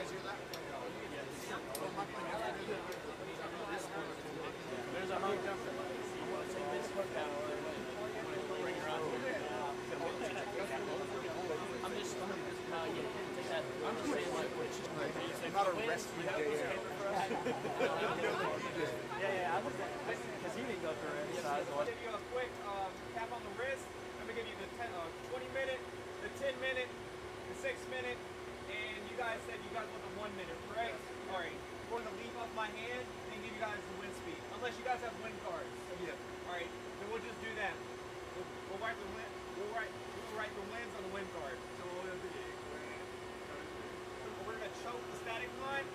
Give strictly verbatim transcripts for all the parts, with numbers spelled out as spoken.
guys hear that? There's a hung jumper. Bring her on here. I'm just, I'm just, no, you can't take that. I'm just saying, like, it's just I'm not a rescue day. Yeah, yeah, I looked at it because he didn't go through it. I'm going to give you a quick um, tap on the wrist. I'm going to give you the ten, uh, twenty minute, the ten minute, the six minute, and you guys said you guys want the one minute, correct? Yes. All right. We're going to leave off my hand and give you guys the wind speed, unless you guys have wind cards. Yeah. All right. Then we'll just do that. We'll, we'll write the wind. We'll write. We'll write the winds on the wind card. So we're going to choke the static line.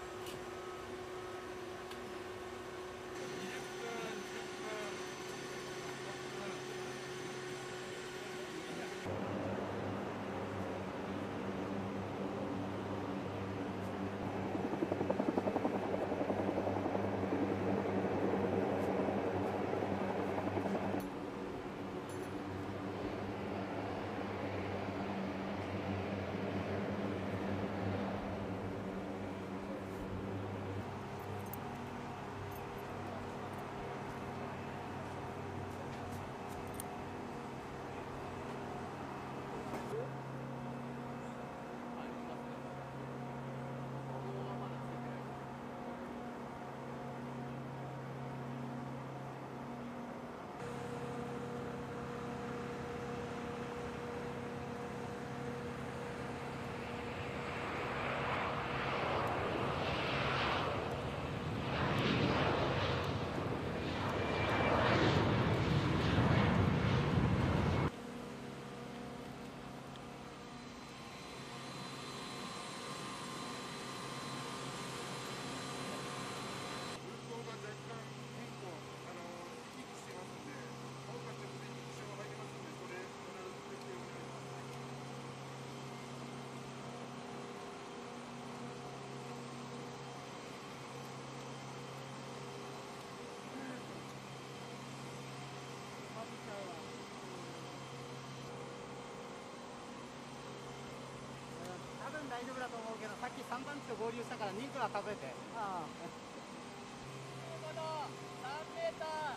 多分大丈夫だと思うけど、さっきさんばん機と合流したからに個は数えて。ああ。じゅうごど、さんメーター。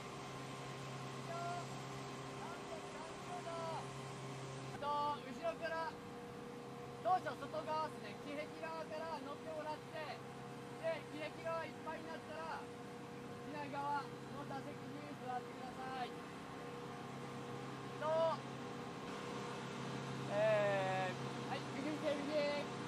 と後ろから当初外側ですね、気壁側から乗ってもらって、で気壁側いっぱいになったら左側の座席に座ってください。と、えー、はい、右手右。